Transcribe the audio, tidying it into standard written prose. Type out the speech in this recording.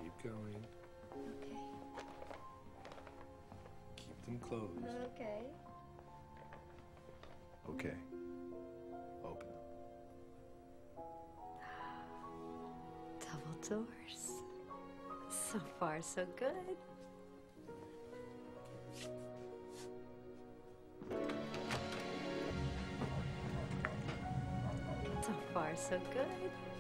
Keep going. Okay. Keep them closed. Okay. Okay. Open them. Double doors. So far, so good. So far, so good.